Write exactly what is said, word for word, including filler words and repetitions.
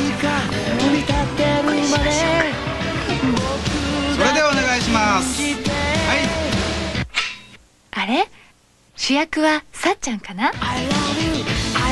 それではお願いします。はい。 あれ、主役はさっちゃんかな。